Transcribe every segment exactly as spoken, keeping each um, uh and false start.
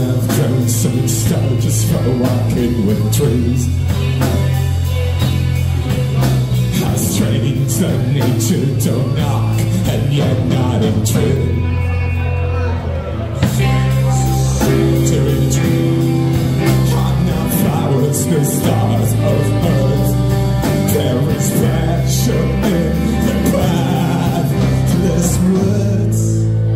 I've grown so stone just for walking with trees. How strange that nature don't knock and yet not intrude. To retreat, hot now flowers, the stars of earth. There is pleasure in the pathless woods.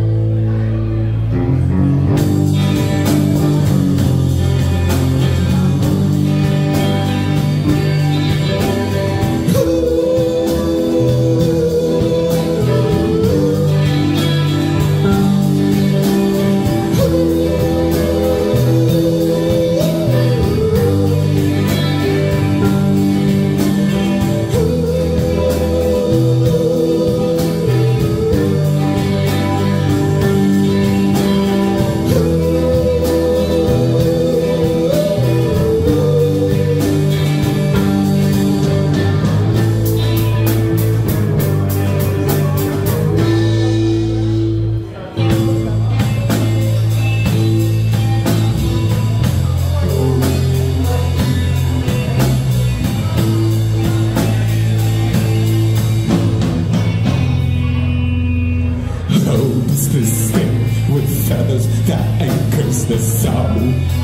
The stick with feathers that anchors the soul,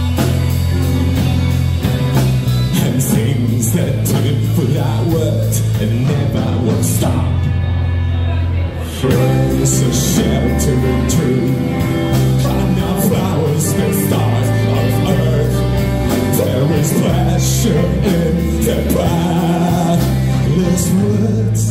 and sings that tune without words and never will stop. Friends a sheltering tree, and now flowers the stars of earth. There is pleasure in the pathless woods.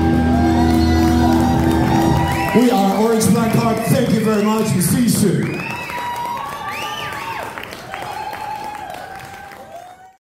We are Orange Blackheart. Thank you very much. We'll see you soon.